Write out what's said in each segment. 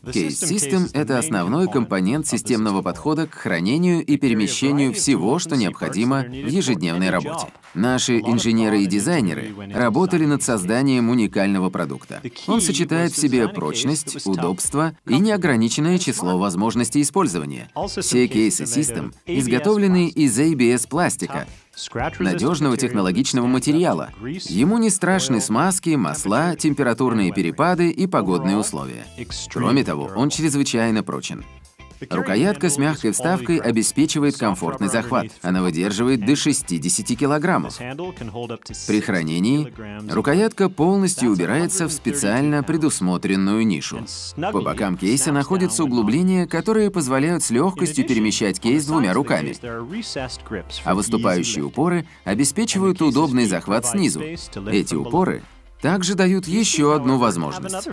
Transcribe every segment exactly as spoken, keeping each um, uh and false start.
Case System — это основной компонент системного подхода к хранению и перемещению всего, что необходимо в ежедневной работе. Наши инженеры и дизайнеры работали над созданием уникального продукта. Он сочетает в себе прочность, удобство и неограниченное число возможностей использования. Все кейсы System изготовлены из эй би эс-пластика, надежного технологичного материала. Ему не страшны смазки, масла, температурные перепады и погодные условия. Кроме того, он чрезвычайно прочен. Рукоятка с мягкой вставкой обеспечивает комфортный захват. Она выдерживает до шестидесяти килограммов. При хранении рукоятка полностью убирается в специально предусмотренную нишу. По бокам кейса находятся углубления, которые позволяют с легкостью перемещать кейс двумя руками. А выступающие упоры обеспечивают удобный захват снизу. Эти упоры также дают еще одну возможность.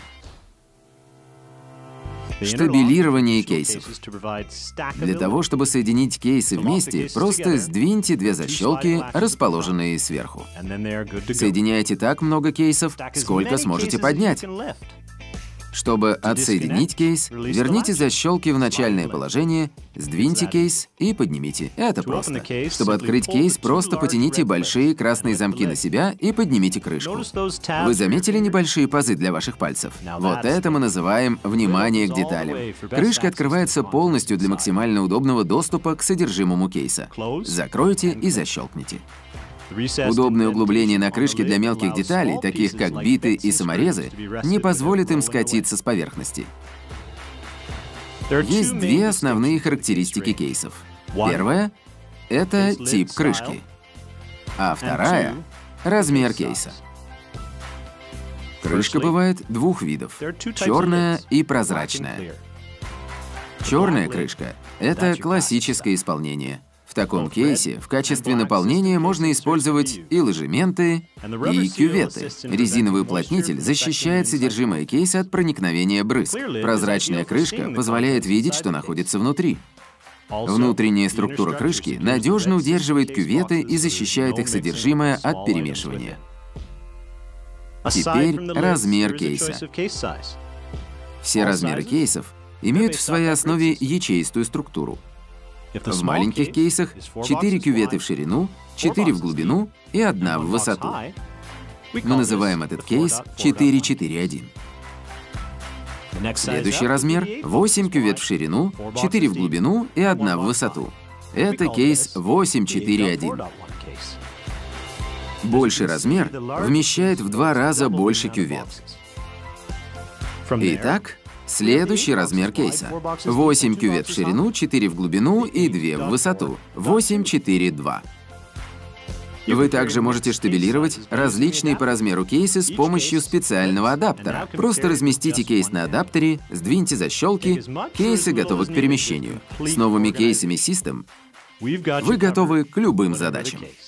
Штабелирование кейсов. Для того, чтобы соединить кейсы вместе, просто сдвиньте две защелки, расположенные сверху. Соединяйте так много кейсов, сколько сможете поднять. Чтобы отсоединить кейс, верните защелки в начальное положение, сдвиньте кейс и поднимите. Это просто. Чтобы открыть кейс, просто потяните большие красные замки на себя и поднимите крышку. Вы заметили небольшие пазы для ваших пальцев? Вот это мы называем «внимание к деталям». Крышка открывается полностью для максимально удобного доступа к содержимому кейса. Закройте и защелкните. Удобное углубление на крышке для мелких деталей, таких как биты и саморезы, не позволит им скатиться с поверхности. Есть две основные характеристики кейсов. Первая — это тип крышки, а вторая — размер кейса. Крышка бывает двух видов — черная и прозрачная. Черная крышка — это классическое исполнение. В таком кейсе в качестве наполнения можно использовать и ложементы, и кюветы. Резиновый уплотнитель защищает содержимое кейса от проникновения брызг. Прозрачная крышка позволяет видеть, что находится внутри. Внутренняя структура крышки надежно удерживает кюветы и защищает их содержимое от перемешивания. Теперь размер кейса. Все размеры кейсов имеют в своей основе ячеистую структуру. В маленьких кейсах четыре кюветы в ширину, четыре в глубину и одна в высоту. Мы называем этот кейс четыре четыре один. Следующий размер — восемь кювет в ширину, четыре в глубину и одна в высоту. Это кейс восемь четыре один. Больший размер вмещает в два раза больше кювет. Итак, следующий размер кейса — восемь кювет в ширину, четыре в глубину и две в высоту. восемь четыре два. Вы также можете штабелировать различные по размеру кейсы с помощью специального адаптера. Просто разместите кейс на адаптере, сдвиньте защелки, кейсы готовы к перемещению. С новыми кейсами System вы готовы к любым задачам.